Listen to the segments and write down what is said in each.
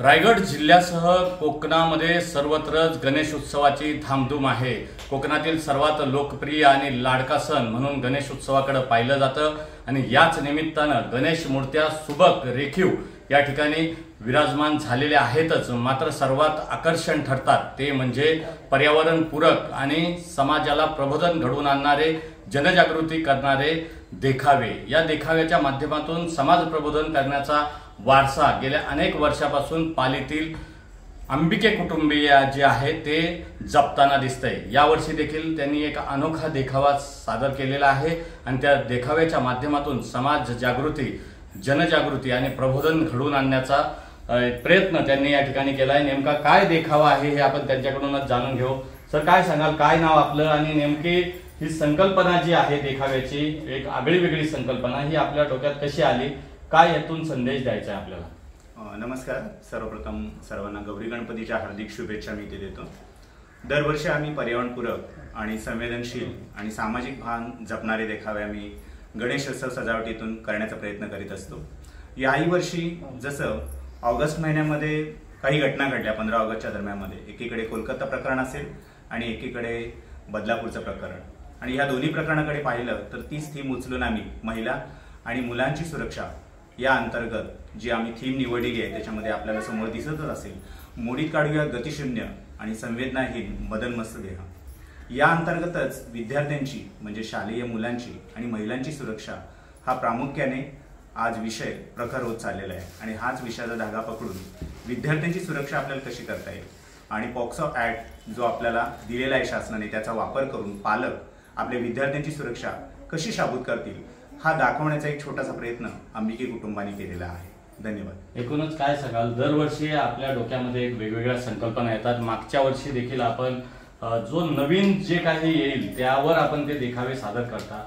रायगड जिल्ह्यासह कोकणामध्ये सर्वत्रच गणेशोत्सवाची धामधूम आहे। कोकणातील सर्वात लोकप्रिय आणि लाडका सण म्हणून गणेशोत्सवाकडे पाहिलं जातं आणि याच निमित्तानं गणेश मूर्त्या सुबक रेखीव या ठिकाणी विराजमान झालेल्या आहेतच। मात्र सर्वात आकर्षण ठरतात ते म्हणजे पर्यावरणपूरक आणि समाजाला प्रबोधन घडवून आणणारे, जनजागृती करणारे देखावे। या देखाव्याच्या माध्यमातून समाज प्रबोधन करण्याचा वारसा गेल्या अनेक वर्षापासून पालीतील अंबिके कुटुंबीय जे आहे ते जपताना दिसतंय। यावर्षी देखील त्यांनी एक अनोखा देखावा सादर केलेला आहे आणि त्या देखाव्याच्या माध्यमातून समाज जागृती, जनजागृती आणि प्रबोधन घडवून आणण्याचा प्रयत्न त्यांनी या ठिकाणी केलाय। नेमका काय देखावा आहे हे आपण त्यांच्याकडूनच जाणून घेऊ। सर, काय सांगाल, काय नाव आपलं आणि नेमकी ही संकल्पना जी आहे देखाव्याची, एक आगळी वेगळी संकल्पना, ही आपल्या डोक्यात कशी आली, काय यातून संदेश द्यायचा आहे आपल्याला? नमस्कार, सर्वप्रथम सर्वांना गौरी गणपतीच्या हार्दिक शुभेच्छा मी देतो। दरवर्षी आम्ही पर्यावरणपूरक आणि संवेदनशील आणि सामाजिक भान जपणारे देखावे आम्ही गणेशोत्सव सजावटीतून करण्याचा प्रयत्न करीत असतो। याही वर्षी जसं ऑगस्ट महिन्यामध्ये काही घटना घडल्या 15 ऑगस्टच्या दरम्यानमध्ये, एकीकडे कोलकाता प्रकरण असेल आणि एकीकडे बदलापूरचं प्रकरण, आणि या दोन्ही प्रकरणाकडे पाहिलं तर तीच थीम उचलून आम्ही महिला आणि मुलांची सुरक्षा या अंतर्गत जी आम्ही थीम निवडलेली आहे त्याच्यामध्ये आपल्याला समोर दिसतच असेल, मोडीत काढूया गतिशून्य आणि संवेदनाहीन मदनमस्त देह। या अंतर्गतच विद्यार्थ्यांची म्हणजे शालेय मुलांची आणि महिलांची सुरक्षा हा प्रामुख्याने आज विषय प्रखर होत चाललेला आहे आणि हाच विषयाचा धागा पकडून विद्यार्थ्यांची सुरक्षा आपल्याला कशी करता येईल आणि पॉक्सो ऍक्ट जो आपल्याला दिलेला आहे शासनाने त्याचा वापर करून पालक आपल्या विद्यार्थ्यांची सुरक्षा कशी शाबूत करतील हा दाखवण्याचा एक छोटासा प्रयत्न अंबिके कुटुंबाने केलेला आहे। धन्यवाद। एकूणच काय सांगाल, दरवर्षी आपल्या डोक्यामध्ये एक वेगवेगळ्या संकल्पना येतात। मागच्या वर्षी देखील आपण जो नवीन जे काही येईल त्यावर आपण ते देखावे सादर करता।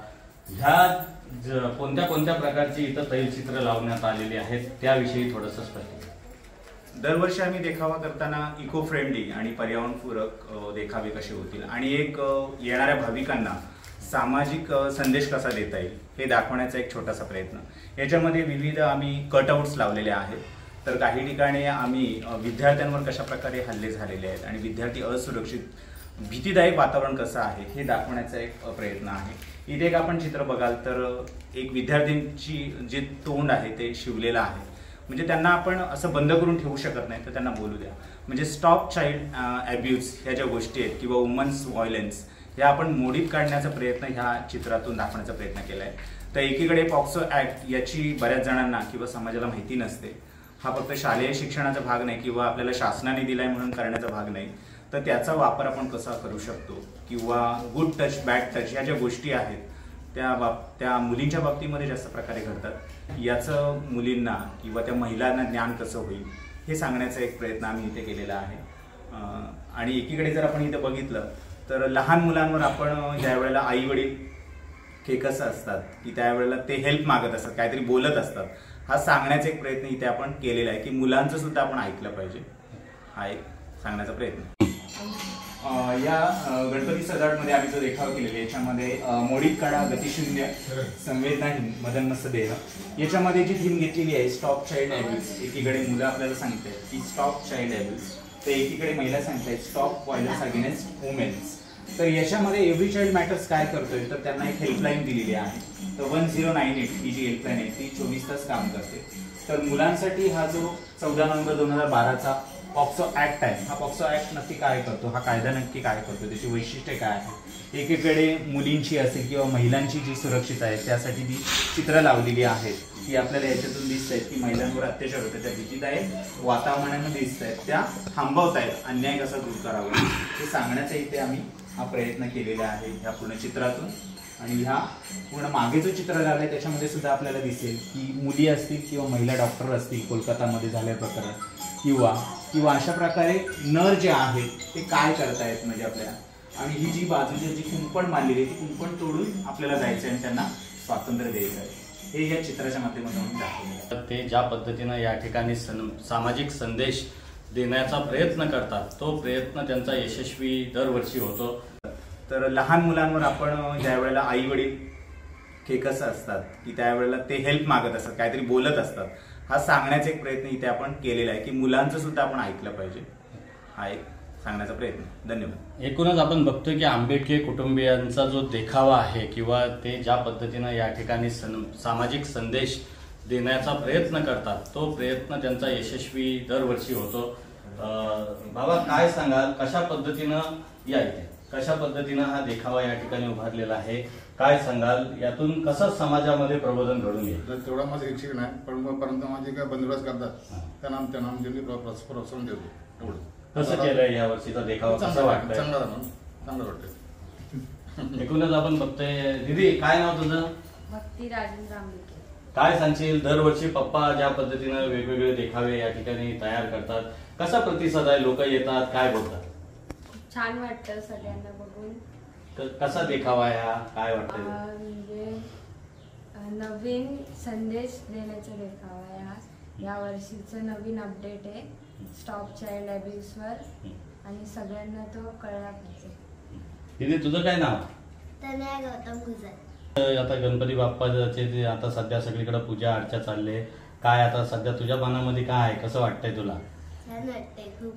ह्या कोणत्या कोणत्या प्रकारची इतर तैलचित्र लावण्यात आलेली आहेत त्याविषयी थोडंसं स्पष्ट। दरवर्षी आम्ही देखावा करताना इको फ्रेंडली आणि पर्यावरणपूरक देखावे कसे होतील आणि एक येणाऱ्या भाविकांना सामाजिक संदेश कसा देता येईल हे दाखवण्याचा एक छोटासा प्रयत्न। याच्यामध्ये विविध आम्ही कटआउट्स लावलेले आहेत, तर काही ठिकाणी आम्ही विद्यार्थ्यांवर कशा प्रकारे हल्ले झालेले आहेत आणि विद्यार्थी असुरक्षित, भीतीदायक वातावरण कसं आहे हे दाखवण्याचा एक प्रयत्न आहे। इथे एक आपण चित्र बघाल तर एक विद्यार्थ्यांची जे तोंड आहे ते शिवलेलं आहे, म्हणजे त्यांना आपण असं बंद करून ठेवू शकत नाही, तर त्यांना बोलू द्या। म्हणजे स्टॉप चाइल्ड अब्यूज ह्या ज्या गोष्टी आहेत किंवा वुमन्स व्हायलन्स या आपण मोडीत काढण्याचा प्रयत्न ह्या चित्रातून दाखवण्याचा प्रयत्न केला आहे। तर एकीकडे पॉक्सो ऍक्ट याची बऱ्याच जणांना किंवा समाजाला माहिती नसते। हा फक्त शालेय शिक्षणाचा भाग नाही किंवा आपल्याला शासनाने दिलाय म्हणून करण्याचा भाग नाही, तर त्याचा वापर आपण कसा करू शकतो किंवा गुड टच, बॅड टच ह्या ज्या गोष्टी आहेत त्या मुलींच्या बाबतीमध्ये जास्त प्रकारे घडतात, याचं मुलींना किंवा त्या महिलांना ज्ञान कसं होईल हे सांगण्याचा एक प्रयत्न आम्ही इथे केलेला आहे। आणि एकीकडे जर आपण इथे बघितलं तर लहान मुलांवर आपण ज्या वेळेला आई वडील खेकस असतात की त्यावेळेला ते हेल्प मागत असतात, काहीतरी बोलत असतात, हा सांगण्याचा एक प्रयत्न इथे आपण केलेला आहे की मुलांचं सुद्धा आपण ऐकलं पाहिजे, हा एक सांगण्याचा प्रयत्न। या गणपती सजावटमध्ये आम्ही जो देखावा केलेला याच्यामध्ये मोडीत काढा गतिशून्य संवेदनाहीन मदनमस्त देह, याच्यामध्ये जी थीम घेतलेली आहे स्टॉप चाइल्ड अब्यूज। एकीकडे मुलं आपल्याला सांगतात की स्टॉप चाइल्ड अब्यूज, तर एकीकडे महिला सांगतायत स्टॉप व्हायलन्स अगेन्स्ट वुमेन्स। तर याच्यामध्ये एव्हरी चाइल्ड मॅटर्स काय करतोय तर त्यांना एक हेल्पलाईन दिलेली आहे, तर 1098 ही जी हेल्पलाईन आहे ती 24 तास काम करते। तर मुलांसाठी हा जो 14 नोव्हेंबर 2012चा पॉक्सो ऍक्ट आहे, हा पॉक्सो ऍक्ट नक्की काय करतो, हा कायदा नक्की काय करतो, त्याची वैशिष्ट्ये काय आहे। एकीकडे मुलींची असेल किंवा महिलांची जी सुरक्षितता आहे त्यासाठी जी चित्र लावलेली आहेत ती आपल्याला याच्यातून दिसत आहेत की महिलांवर अत्याचार होतात, त्या भीतीदायक वातावरणामध्ये दिसत आहेत, त्या थांबवतायत, अन्याय कसा दूर करावा हे सांगण्याचा इथे आम्ही हा प्रयत्न केलेला आहे ह्या पूर्ण चित्रातून। आणि ह्या पूर्ण मागे जो चित्र लावलाय त्याच्यामध्ये सुद्धा आपल्याला दिसेल की मुली असतील किंवा महिला डॉक्टर असतील कोलकातामध्ये झाल्या प्रकरण किंवा अशा प्रकारे नर जे आहेत ते काय करतायत म्हणजे आपल्या, आणि ही जी बाजूची जी कुंपण मांडलेली आहे ती कुंपण तोडून आपल्याला जायचं आणि त्यांना स्वातंत्र्य द्यायचं आहे, हे या चित्राच्या माध्यमातून दाखवलं। ते ज्या पद्धतीनं या ठिकाणी सामाजिक संदेश देण्याचा प्रयत्न करतात तो प्रयत्न त्यांचा यशस्वी दरवर्षी होतो। तर लहान मुलांवर आपण ज्या वेळेला आई वडील खेकस असतात की त्यावेळेला ते हेल्प मागत असतात, काहीतरी बोलत असतात, हा सांगण्याचा एक प्रयत्न इथे आपण केलेला आहे की मुलांचं सुद्धा आपण ऐकलं पाहिजे, हा एक सांगण्याचा प्रयत्न. धन्यवाद. एकूणच आपण बघतोय की आंबेडकरी कुटुंबियांचा जो देखावा आहे किंवा ते ज्या पद्धतीनं या ठिकाणी सामाजिक संदेश देण्याचा प्रयत्न करतात, तो प्रयत्न त्यांचा यशस्वी दरवर्षी होतो. बाबा काय सांगाल, कशा पद्धतीनं या इथे कशा पद्धतीनं हा देखावा या ठिकाणी उभारलेला आहे, काय सांगाल, यातून कसं समाजामध्ये प्रबोधन घडून येईल? तेवढा माझं इच्छिक नाही, पण परंतु माझे काय बंदोबस्त करतात त्यांना त्यांनी प्रोत्साहन देतो. एवढं कसं केलंय या वर्षीचा देखावा, कसं वाटतंय? चांगलं वाटतंय. एकूणच आपण बघतोय. दीदी काय नाव तुझं? भक्ती राजेंद्र आंबेडकर. काय सांगशील, दरवर्षी पप्पा ज्या पद्धतीनं वेगवेगळे देखावे या ठिकाणी तयार करतात, कसा प्रतिसाद आहे, लोक येतात, काय बोलतात? छान वाटतं सगळ्यांना बघून. कसा देखावा आहे हा, काय वाटतं? म्हणजे नवीन संदेश देण्याचा देखावा आहे हा. या वर्षीचं नवीन अपडेट आहे स्टॉप चाइल्ड अब्यूजवर, आणि सगळ्यांना तो कळला पाहिजे. दीदी तुझं काय नाव? तनया गौतम गुजर. आता गणपती बाप्पाचे आता सध्या सगळीकडे पूजा अर्चा चालले, काय आता सध्या तुझ्या मनामध्ये काय आहे, कसं वाटतंय तुला? छान वाटतंय खूप.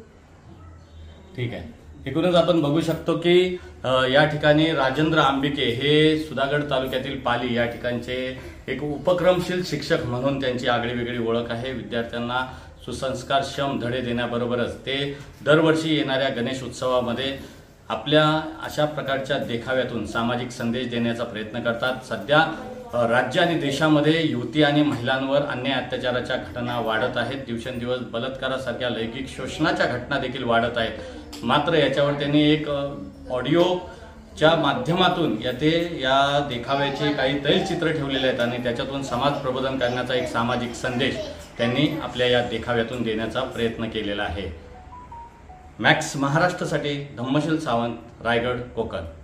ठीक आहे. एकूणच आपण बघू शकतो की या ठिकाणी राजेंद्र आंबिके हे सुधागड तालुक्यातील पाली या ठिकाणचे एक उपक्रमशील शिक्षक म्हणून त्यांची आगळीवेगळी ओळख आहे. विद्यार्थ्यांना सुसंस्कारक्षम धडे देण्याबरोबरच ते दरवर्षी येणाऱ्या गणेश उत्सवामध्ये आपल्या अशा प्रकारच्या देखाव्यातून सामाजिक संदेश देण्याचा प्रयत्न करतात. सध्या राज्य आणि देशामध्ये युवती आणि महिलांवर अन्याय अत्याचाराच्या घटना वाढत आहेत. दिवसेंदिवस बलात्कारासारख्या लैंगिक शोषणाच्या घटना देखील वाढत आहेत. मात्र याच्यावर त्यांनी एक ऑडिओच्या माध्यमातून या देखाव्याचे काही तैलचित्र ठेवलेले आहेत आणि त्याच्यातून समाज प्रबोधन करण्याचा एक सामाजिक संदेश त्यांनी आपल्या या देखाव्यातून देण्याचा प्रयत्न केलेला आहे. मॅक्स महाराष्ट्रासाठी धम्मशील सावंत, रायगड, कोकण.